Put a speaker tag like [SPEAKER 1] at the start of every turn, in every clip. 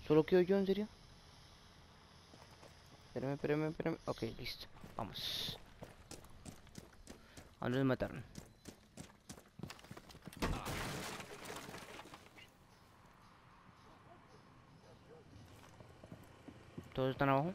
[SPEAKER 1] ¿Solo quedo yo, en serio? Espérame. Ok, listo. Vamos. ¿A dónde nos mataron? ¿Todos están abajo?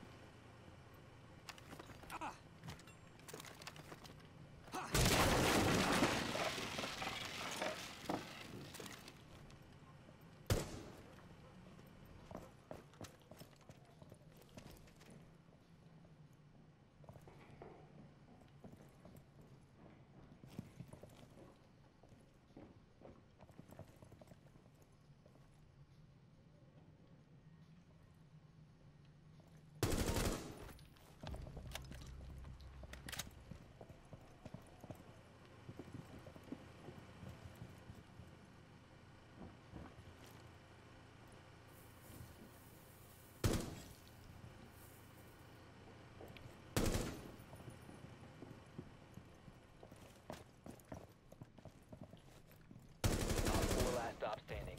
[SPEAKER 2] Last stop standing.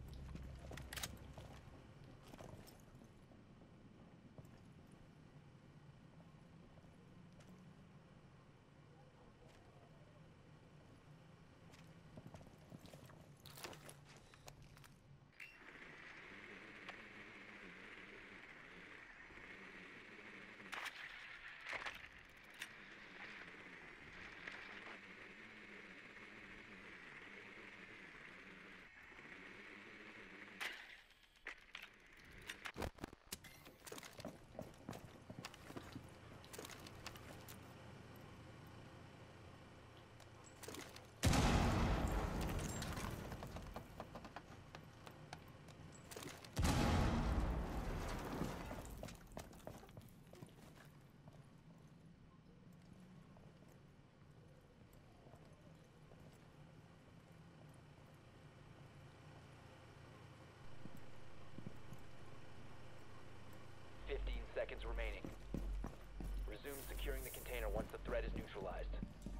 [SPEAKER 2] Seconds remaining. Resume securing the container once the threat is neutralized.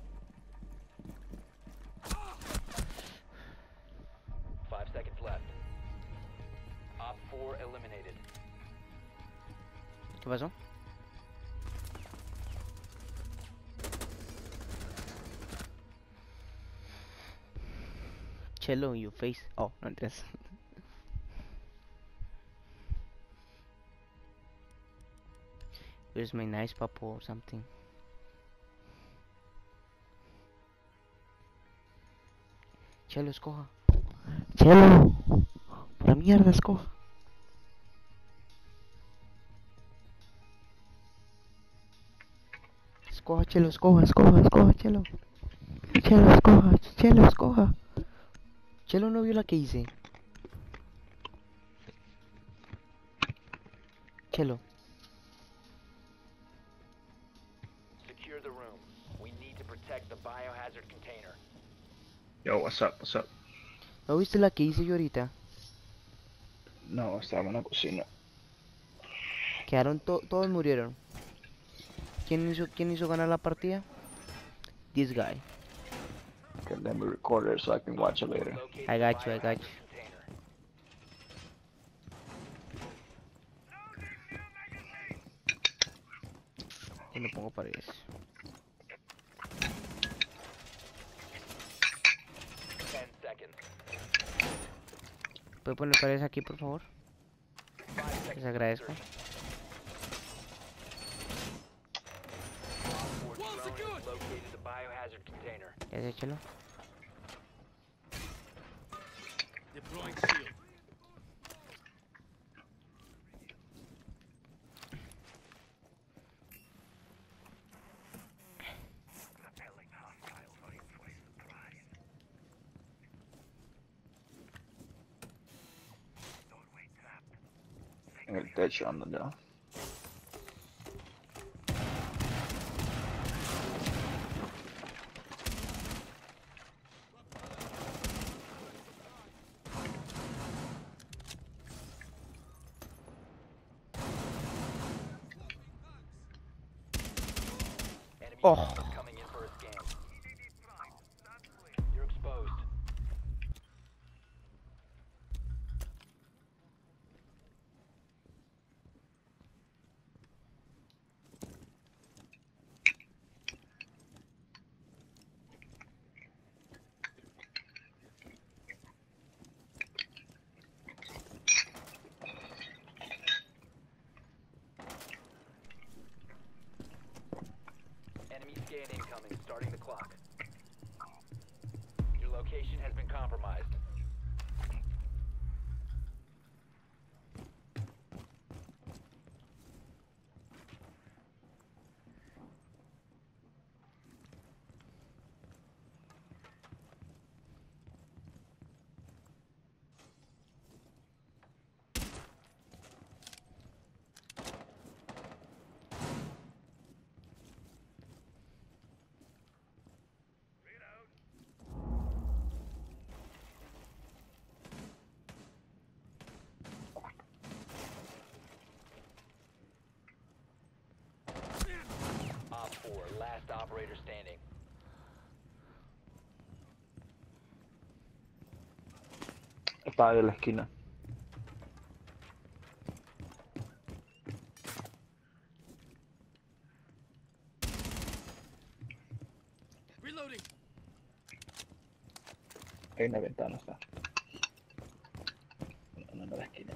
[SPEAKER 2] 5 seconds left. Op 4 eliminated.
[SPEAKER 1] ¿Qué pasó? Chelo, you face. Oh, no entiendes. Where's my nice papo or something? Chelo, escoja. Chelo. Por la mierda, escoja. Escoja, Chelo, escoja, Chelo. Chelo, escoja. Chelo no vio la que hice. Chelo.
[SPEAKER 2] Secure the room. We need to protect the biohazard container.
[SPEAKER 3] Yo, what's up?
[SPEAKER 1] ¿No viste la que hice yo ahorita?
[SPEAKER 3] No, estaba en la cocina.
[SPEAKER 1] Quedaron todos murieron. ¿Quién hizo ganar la partida? This guy.
[SPEAKER 3] Okay, let me record it so I can watch it later.
[SPEAKER 2] Locate
[SPEAKER 1] I
[SPEAKER 2] the
[SPEAKER 1] got you.
[SPEAKER 2] biohazard container.
[SPEAKER 1] Y me pongo paredes.
[SPEAKER 2] 10 seconds.
[SPEAKER 1] ¿Puede poner paredes aquí, por favor?
[SPEAKER 2] 5 seconds.
[SPEAKER 1] Les agradezco.
[SPEAKER 2] Op 4 drone has located the biohazard container.
[SPEAKER 1] Ya sé, Chelo.
[SPEAKER 4] Deploying shield.
[SPEAKER 3] En el techo ando ya.
[SPEAKER 2] Enemy
[SPEAKER 1] Oh.
[SPEAKER 2] bombers coming in for a scan. You're exposed. Enemy scan incoming, starting the clock. Your location has been compromised. Op 4, last operator standing.
[SPEAKER 3] Está ahí en la esquina.
[SPEAKER 4] Reloading.
[SPEAKER 3] Hay una ventana, está. No, en la esquina.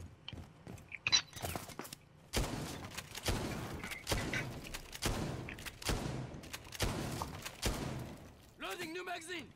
[SPEAKER 4] Loading new magazine.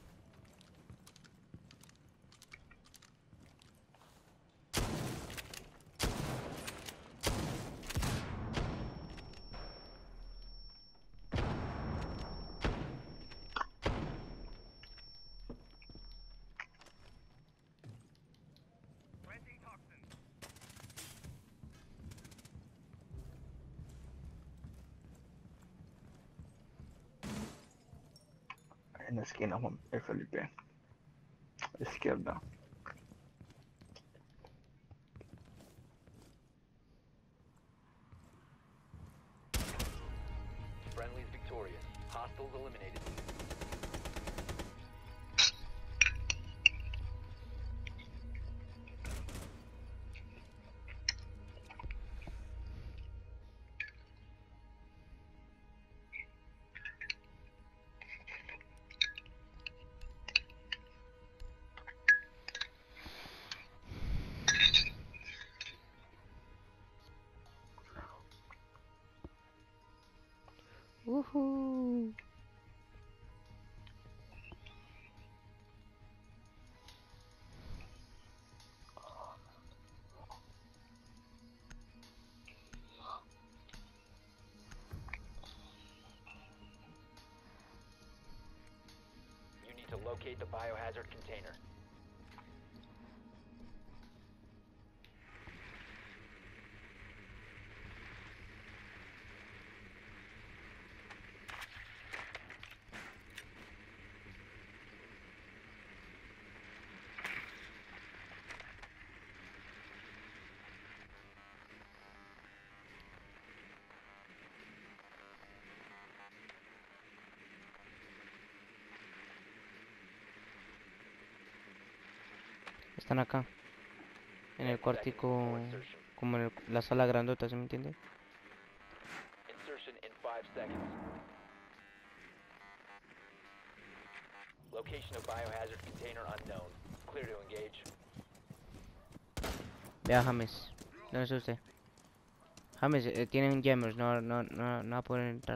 [SPEAKER 3] En la esquina, Juan Felipe. Izquierda.
[SPEAKER 2] Friendly's victorious. Hostiles eliminated.
[SPEAKER 1] Woohoo.
[SPEAKER 2] You need to locate the biohazard container.
[SPEAKER 1] Están acá. En el cuartico. Como en la sala grandota, ¿se me entiende?
[SPEAKER 2] Insertion in 5 seconds. Location of biohazard container unknown. Clear to engage.
[SPEAKER 1] Vea James. ¿Dónde está usted? James, tienen jammers, no va a poder entrar.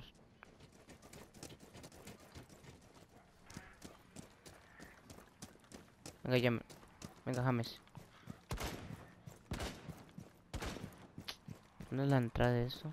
[SPEAKER 1] Venga, Jammer. Venga, James. ¿Dónde es la entrada de eso?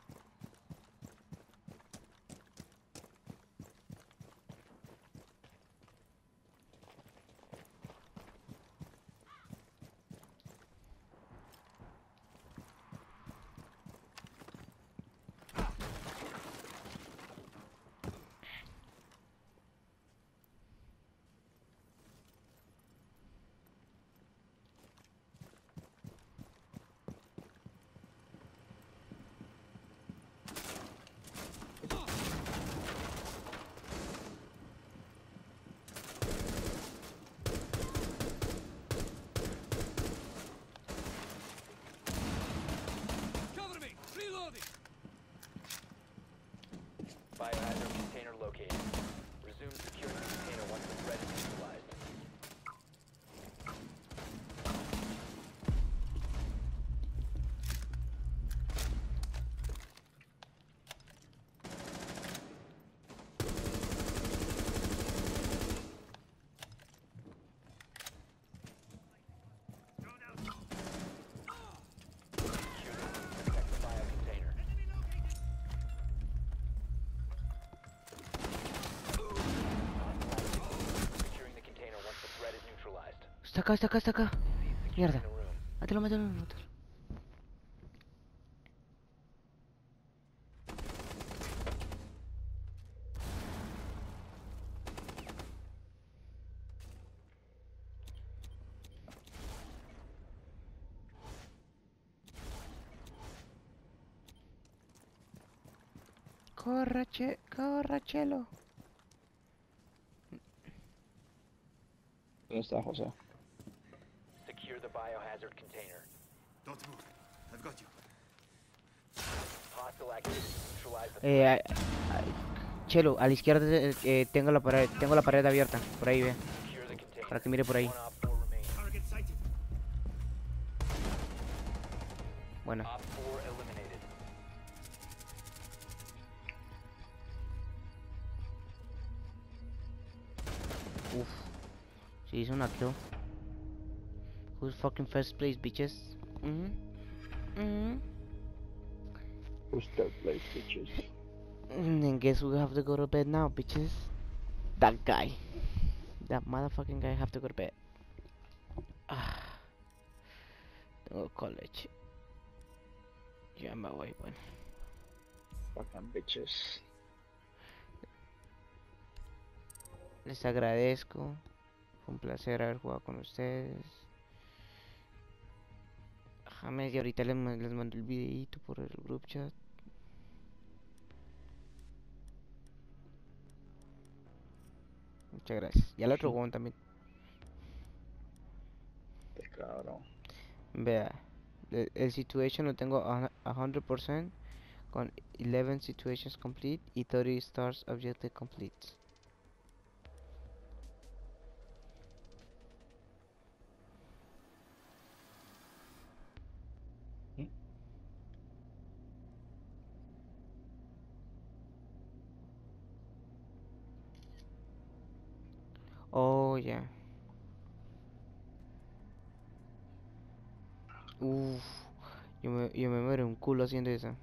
[SPEAKER 4] Cover me. Reloading.
[SPEAKER 2] Biohazard container located. Resume securing the container once the threat is neutralized.
[SPEAKER 1] acá, está acá, está acá.
[SPEAKER 2] Securing
[SPEAKER 1] Mierda.
[SPEAKER 2] the room.
[SPEAKER 1] Mátalo, mátalo, mátalo. Corra, Chelo.
[SPEAKER 3] ¿Dónde está José?
[SPEAKER 2] Secure the biohazard container.
[SPEAKER 4] Don't move. I've got you.
[SPEAKER 2] Hostile activity. Neutralize the threat.
[SPEAKER 1] Chelo, a la izquierda tengo la pared abierta. Por ahí, ve.
[SPEAKER 2] Secure the container.
[SPEAKER 1] Para que mire por ahí.
[SPEAKER 2] One Op 4 remaining.
[SPEAKER 4] Target sighted.
[SPEAKER 1] Bueno.
[SPEAKER 2] Op 4 eliminated.
[SPEAKER 1] Uf. Se hizo una kill. Who's fucking first place, bitches?
[SPEAKER 3] Who's third place, bitches?
[SPEAKER 1] And guess we have to go to bed now, bitches. That guy. That motherfucking guy have to go to bed. Tengo college. Ya me voy, bueno.
[SPEAKER 3] Fucking bitches.
[SPEAKER 1] Les agradezco. Fue un placer haber jugado con ustedes. James, y ahorita les mando el videito por el group chat. Muchas gracias. Y al otro huevón también.
[SPEAKER 3] Este cabrón.
[SPEAKER 1] Vea, el situation lo tengo a 100% con 11 situations complete y 30 stars objective complete. Oh, ya. Uff, yo me muero un culo haciendo eso.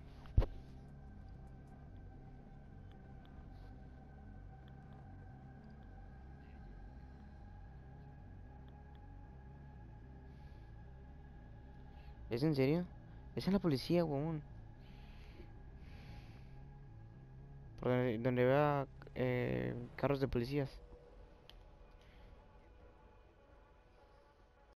[SPEAKER 1] ¿Es en serio? Es en la policía, huevón. Por donde vea carros de policías.